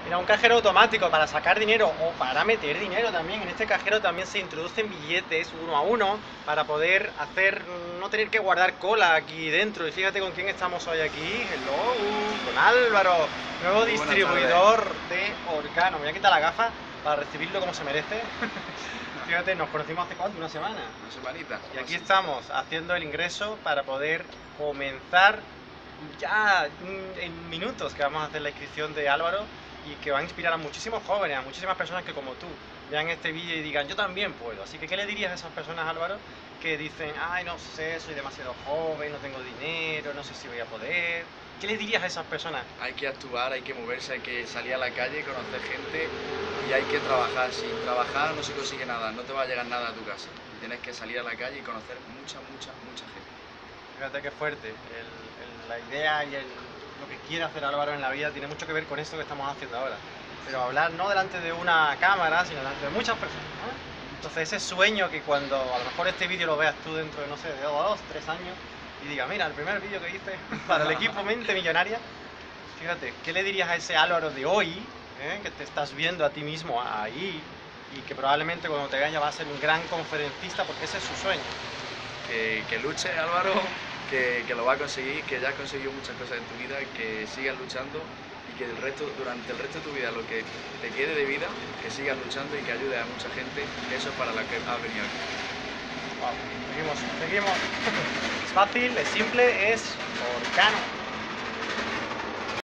Mira, un cajero automático para sacar dinero o para meter dinero también. En este cajero también se introducen billetes uno a uno para poder hacer, no tener que guardar cola aquí dentro. Y fíjate con quién estamos hoy aquí. Hello, con Álvaro, nuevo Muy buenas distribuidor de Orcano. Me voy a quitar la gafa para recibirlo como se merece. Fíjate, nos conocimos hace cuánto, una semana. Una semanita. Y aquí estamos haciendo el ingreso para poder comenzar ya en minutos que vamos a hacer la inscripción de Álvaro y que va a inspirar a muchísimos jóvenes, a muchísimas personas que como tú vean este vídeo y digan yo también puedo. Así que ¿qué le dirías a esas personas, Álvaro, que dicen ay no sé, soy demasiado joven, no tengo dinero, no sé si voy a poder? ¿Qué le dirías a esas personas? Hay que actuar, hay que moverse, hay que salir a la calle, conocer gente y hay que trabajar. Sin trabajar no se consigue nada, no te va a llegar nada a tu casa. Tienes que salir a la calle y conocer mucha gente. Fíjate qué fuerte. La idea y lo que quiere hacer Álvaro en la vida tiene mucho que ver con esto que estamos haciendo ahora. Pero hablar no delante de una cámara, sino delante de muchas personas, ¿no? Entonces ese sueño que cuando a lo mejor este vídeo lo veas tú dentro de, no sé, de 2, 3 años y digas, mira, el primer vídeo que hice para el equipo Mente Millonaria, fíjate, ¿qué le dirías a ese Álvaro de hoy, que te estás viendo a ti mismo ahí y que probablemente cuando te veas ya va a ser un gran conferencista porque ese es su sueño? Que luches, Álvaro, que lo va a conseguir, que ya has conseguido muchas cosas en tu vida, que sigas luchando y que durante el resto de tu vida, lo que te quede de vida, que sigas luchando y que ayudes a mucha gente, que eso es para la que has venido aquí. Wow, seguimos. Es fácil, es simple, es Orcano.